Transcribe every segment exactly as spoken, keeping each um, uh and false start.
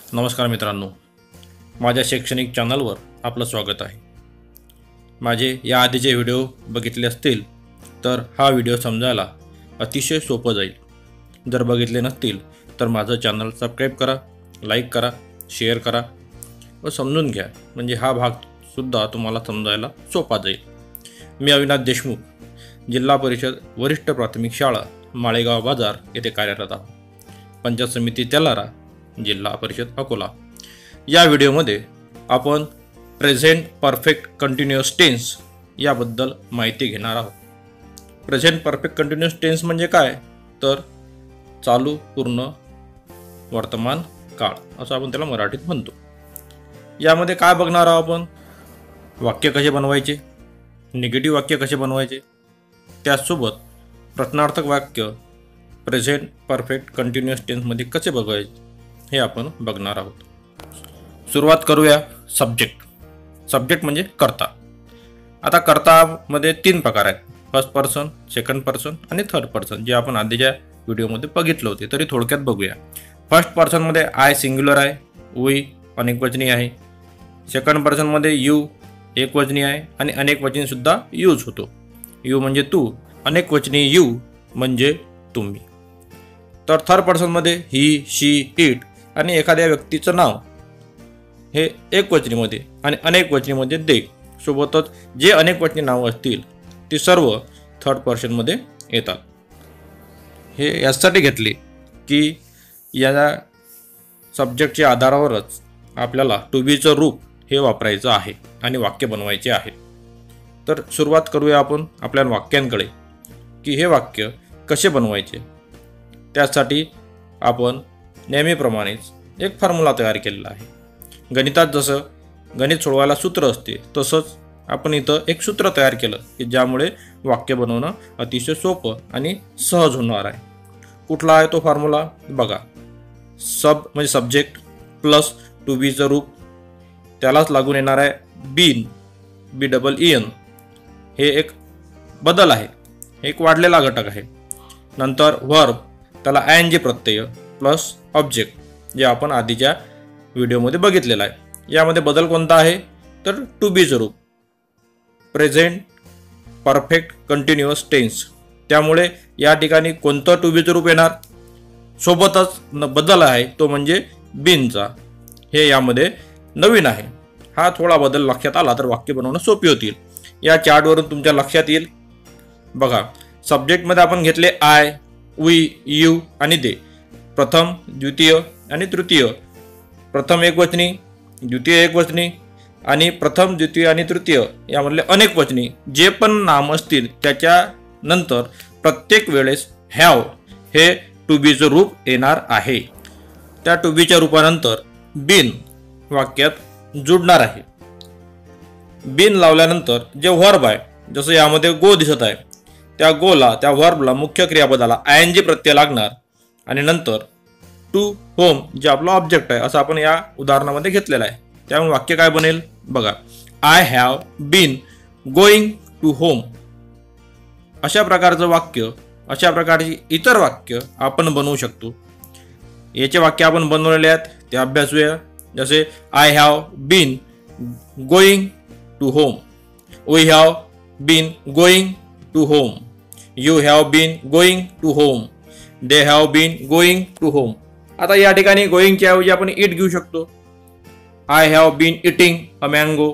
नमस्कार मित्रांनो, माझ्या शैक्षणिक चॅनलवर आपलं स्वागत आहे। माझे या आधीचे व्हिडिओ बघितले असतील तर हा व्हिडिओ समजायला अतिशय सोपं जाईल। जर बघितले नसतील तर माझं चॅनल सबस्क्राईब करा, लाईक करा, शेअर करा व समजून घ्या, म्हणजे हा भागसुद्धा तुम्हाला समजायला सोपा जाईल। मी अविनाश देशमुख, जिल्हा परिषद वरिष्ठ प्राथमिक शाळा माळेगाव बाजार येथे कार्यरत आहोत। पंचायत समिती तेलारा, जिल्हा परिषद अकोला। या व्हिडिओमध्ये आपण प्रेझेंट परफेक्ट कंटिन्युअस टेन्स याबद्दल माहिती घेणार आहोत। प्रेझेंट परफेक्ट कंटिन्युअस टेन्स म्हणजे काय, तर चालू पूर्ण वर्तमान काळ असं आपण त्याला मराठीत म्हणतो। यामध्ये काय बघणार आहोत आपण, वाक्य कसे बनवायचे, निगेटिव्ह वाक्य कसे बनवायचे, त्याचसोबत प्रश्नार्थक वाक्य प्रेझेंट परफेक्ट कंटिन्युअस टेन्समध्ये कसे बघायचे हे आपण बघणार आहोत। सुरुवात करूया सब्जेक्ट। सब्जेक्ट म्हणजे कर्ता। आता कर्तामध्ये तीन प्रकार आहेत, फर्स्ट पर्सन, सेकंड पर्सन आणि थर्ड पर्सन, जे आपण आधीच्या व्हिडिओमध्ये बघितले होते, तरी थोडक्यात बघूया। फर्स्ट पर्सनमध्ये आय सिंग्युलर आहे, वी अनेकवचनी आहे। सेकंड पर्सनमध्ये यू एकवचनी आहे आणि अनेकवचनी सुद्धा यूज होतो। यू म्हणजे तू, अनेकवचनी यू म्हणजे तुम्ही। तर थर्ड पर्सनमध्ये ही, शी, इट आणि एखाद्या व्यक्तीचं नाव हे एकवचनीमध्ये आणि अनेकवचनीमध्ये दे, सोबतच जे अनेकवचनी नावं असतील ती सर्व थर्ड पर्सनमध्ये येतात। हे यासाठी घेतले की या सब्जेक्टच्या आधारावरच आपल्याला टू बीचं रूप हे वापरायचं आहे आणि वाक्य बनवायचे आहे। तर सुरुवात करूया आपण आपल्या वाक्यांकडे की हे वाक्य कसे बनवायचे। त्यासाठी आपण नेहमीप्रमाणेच एक फॉर्म्युला तयार केलेला आहे। गणितात जसं गणित सोडवायला सूत्र असते, तसंच आपण इथं एक सूत्र तयार केलं की ज्यामुळे वाक्य बनवणं अतिशय सोपं आणि सहज होणार आहे। कुठला आहे तो फॉर्म्युला बघा, सब म्हणजे सब्जेक्ट प्लस टू बीचं रूप, त्यालाच लागून येणार आहे been, B double E N, हे एक बदल आहे, एक वाढलेला घटक आहे। नंतर वर्ब, त्याला I N G Pratyaya plus object, जे आपण आधीच्या व्हिडिओमध्ये बघितलेलं आहे। यामध्ये बदल कोणता आहे, तर टू बीचं रूप, प्रेझेंट परफेक्ट कंटिन्युअस टेन्स, त्यामुळे या ठिकाणी कोणतं टू बीचं रूप येणार, सोबतच न बदल आहे तो म्हणजे बीनचा, हे यामध्ये नवीन आहे। हा थोडा बदल लक्षात आला तर वाक्य बनवणं सोपी होतील। या चार्टवरून तुमच्या लक्षात येईल बघा। सब्जेक्टमध्ये आपण घेतले आय, वी, यू आणि दे, प्रथम, द्वितीय आणि तृतीय, प्रथम एकवचनी, द्वितीय एकवचनी आणि प्रथम, द्वितीय आणि तृतीय यामधले अनेकवचनी जे पण नाम असतील त्याच्यानंतर प्रत्येक वेळेस हॅव हे टू बीचं रूप येणार आहे। त्या टू बीच्या रूपानंतर बीन वाक्यात जुडणार आहे। बीन लावल्यानंतर जे वर्ब आहे, जसं यामध्ये गो दिसत आहे, त्या गोला, त्या वर्बला, मुख्य क्रियापदाला आय एन जी प्रत्यय लागणार आणि नंतर टू होम जे आपलं ऑब्जेक्ट आहे असं आपण या उदाहरणामध्ये घेतलेलं आहे। त्यामुळे वाक्य काय बनेल बघा, I have been going to home. अशा प्रकारचं वाक्य, अशा प्रकारची इतर वाक्य आपण बनवू शकतो। याचे वाक्य आपण बनवलेले आहेत ते अभ्यासूया। जसे I have been going to home, we have been going to home, you have been going to home, they have been going to home. आता या ठिकाणी गोईंगच्या ऐवजी आपण इट घेऊ शकतो, I have been eating a mango.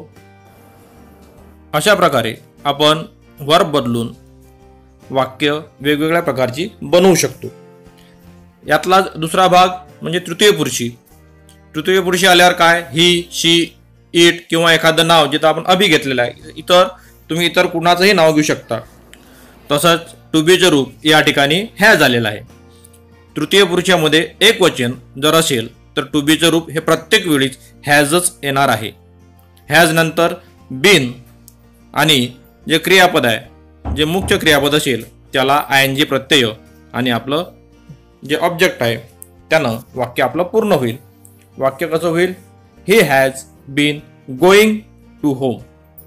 अशा प्रकारे आपण वर्ब बदलून वाक्य वेगवेगळ्या प्रकारची बनवू शकतो। यातला दुसरा भाग म्हणजे तृतीय पुरुषी। तृतीय पुरुषी आल्यावर काय, ही, शी, इट किंवा एखादं नाव जिथं आपण अभि घेतलेलं आहे, इतर तुम्ही इतर कुणाचंही नाव घेऊ शकता। तसंच टू बीचं रूप या ठिकाणी हॅज आलेलं आहे। तृतीय पुरुषामध्ये एक वचन जर असेल तर टू बीचं रूप हे प्रत्येक वेळीच हॅजच येणार आहे। हॅज नंतर बीन आणि जे क्रियापद आहे, जे मुख्य क्रियापद असेल त्याला आय एन जी प्रत्यय आणि आपलं जे ऑब्जेक्ट आहे त्यानं वाक्य आपलं पूर्ण होईल। वाक्य कसं होईल, he has been going to home.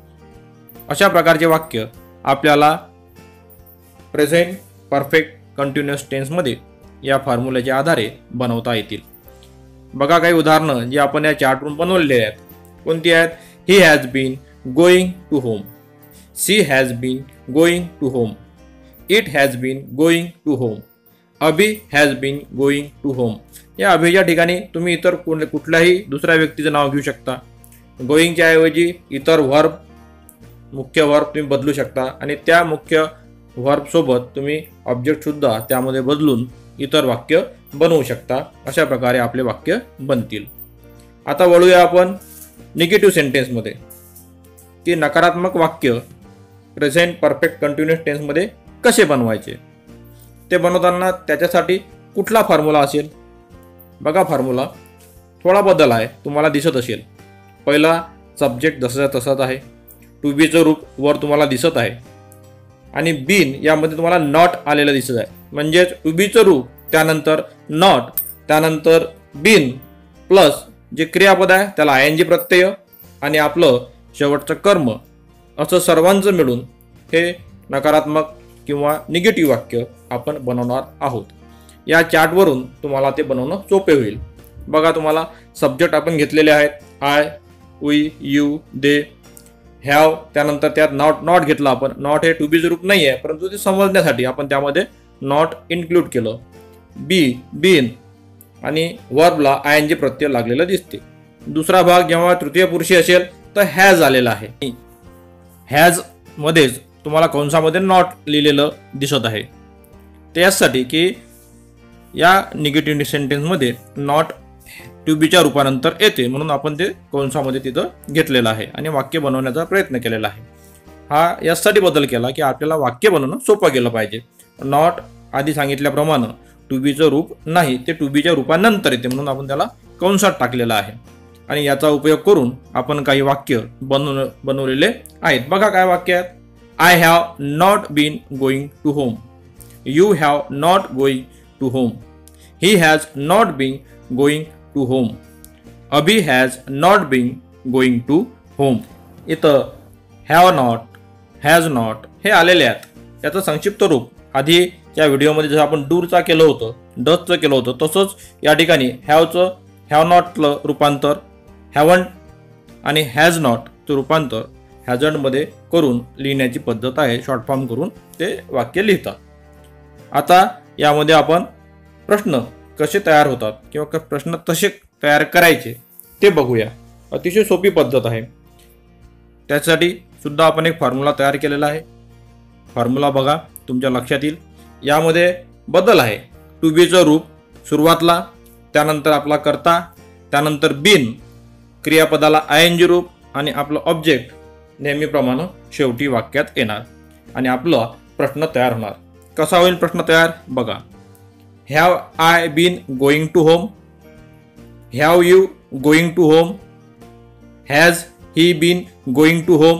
अशा प्रकारचे वाक्य आपल्याला प्रेझेंट परफेक्ट कंटिन्युअस टेन्समध्ये या फॉर्म्युल्याच्या आधारे बनवता येतील। बघा काही उदाहरणं जी आपण या चार्टवरून बनवलेली आहेत. कोणती आहेत? He has been going to home. She has been going to home. It has been going to home. Abhi has been going to home. या अभिच्या ठिकाणी तुम्ही इतर कुठल्याही दुसऱ्या व्यक्तीचं नाव घेऊ शकता. गोईंगच्या ऐवजी इतर व्हर्ब, मुख्य व्हर्ब तुम्ही बदलू शकता आणि त्या मुख्य व्हर्बसोबत तुम्ही ऑब्जेक्टसुद्धा त्यामध्ये बदलून इतर वाक्य बनवू शकता. अशा प्रकारे आपले वाक्य बनतील. आता वळूया आपण निगेटिव्ह सेंटेन्समध्ये, की नकारात्मक वाक्य प्रेझेंट परफेक्ट कंटिन्युअस टेन्समध्ये कसे बनवायचे. ते बनवताना त्याच्यासाठी कुठला फॉर्म्युला असेल? बघा, फॉर्म्युला थोडा बदल आहे, तुम्हाला दिसत असेल. पहिला सब्जेक्ट जसं तसाच आहे. टू बीचं रूप वर तुम्हाला दिसत आहे आणि बीन यामध्ये तुम्हाला नॉट आलेलं दिसत आहे. म्हणजेच टू बीचं रूप, त्यानंतर नॉट, त्यानंतर बीन प्लस जे क्रियापद आहे त्याला आय एन जी प्रत्यय आणि आपलं शेवटचं कर्म, असं सर्वांचं मिळून हे नकारात्मक किंवा निगेटिव्ह वाक्य आपण बनवणार आहोत. या चार्टवरून तुम्हाला ते बनवणं सोपे होईल. बघा, तुम्हाला सब्जेक्ट आपण घेतलेले आहेत. I, we, you, they, have, त्यानंतर त्यात नॉट नॉट घेतलं आपण. नॉट हे टू बीचं रूप नाही आहे, परंतु ते समजण्यासाठी आपण त्यामध्ये नॉट इन्क्लूड केलं. बी, बीन आणि वर्बला आय एन जी प्रत्यय लागलेलं दिसते. दुसरा भाग जेव्हा तृतीय पुरुषी असेल तर हॅज आलेला आहे. हॅज मध्येच तुम्हाला कंसामध्ये नॉट लिहिलेलं दिसत आहे. त्यासाठी की या निगेटिव्ह सेंटेन्समध्ये नॉट टू बीच्या रूपानंतर येते, म्हणून आपण ते कंसामध्ये तिथं घेतलेलं आहे आणि वाक्य बनवण्याचा प्रयत्न केलेला आहे. हा यासाठी बदल केला की आपल्याला वाक्य बनवणं सोपं केलं पाहिजे. नॉट आधी सांगितल्याप्रमाणे टू बीचं रूप नाही, ते टू बीच्या रूपानंतर येते, म्हणून आपण त्याला कंसात टाकलेलं आहे. आणि याचा उपयोग करून आपण काही वाक्य बनव बनवलेले आहेत. बघा काय वाक्य आहेत. I have not been going to home. You have not going to home. He has not been going to home. Abhi has not been going to home. इथं हॅव नॉट, हॅज नॉट हे आलेले आहेत. याचं संक्षिप्त रूप आधी या व्हिडिओमध्ये जसं आपण डूरचा केलं होतं, डचचं केलं होतं, तसंच या ठिकाणी हॅवचं हॅव नॉटलं रूपांतर हॅवंट आणि हॅज नॉटचं रूपांतर हॅझंडमध्ये करून लिहिण्याची पद्धत आहे. शॉर्ट फॉर्म करून ते वाक्य लिहितात. आता यामध्ये आपण प्रश्न कसे तयार होतात किंवा प्रश्न कसे तयार करायचे ते बघूया. अतिशय सोपी पद्धत आहे. त्यासाठी सुद्धा आपण एक फॉर्म्युला तयार केलेला आहे. फॉर्म्युला बघा, तुमच्या लक्षात येईल. यामध्ये बदल आहे. टू बीचं रूप सुरुवातला, त्यानंतर आपला कर्ता, त्यानंतर बीन, क्रियापदाला आय एन जी रूप आणि आपलं ऑब्जेक्ट नेहमीप्रमाणे शेवटी वाक्यात येणार आणि आपला प्रश्न तयार होणार. कसा होईल प्रश्न तयार? बघा. Have I been going to home. Have you going to home. Has he been going to home.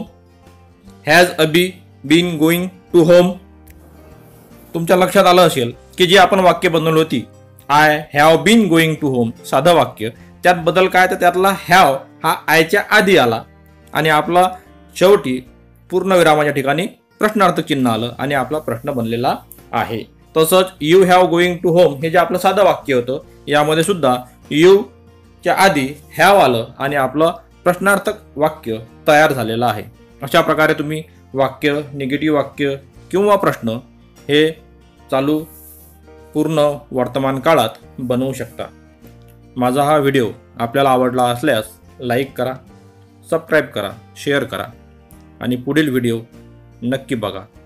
Has Abhi been going to home. तुमच्या लक्षात आलं असेल की जी आपण वाक्य बनवली होती, I have been going to home, साधं वाक्य, त्यात बदल काय तर त्यातला हॅव हा आयच्या आधी आला आणि आपला शेवटी पूर्णविरामाच्या ठिकाणी प्रश्नार्थक चिन्ह आलं आणि आपला प्रश्न बनलेला आहे. तसंच you have going to home हे जे आपलं साधं वाक्य होतं, यामध्ये सुद्धा यू च्या आधी हॅव आलं आणि आपलं प्रश्नार्थक वाक्य तयार झालेलं आहे. अशा प्रकारे तुम्ही वाक्य, निगेटिव्ह वाक्य किंवा प्रश्न हे चालू पूर्ण वर्तमान काळात बनवू शकता. माझा हा व्हिडिओ आपल्याला आवडला असल्यास लाईक करा, सबस्क्राईब करा, शेअर करा आणि पुढील व्हिडिओ नक्की बघा.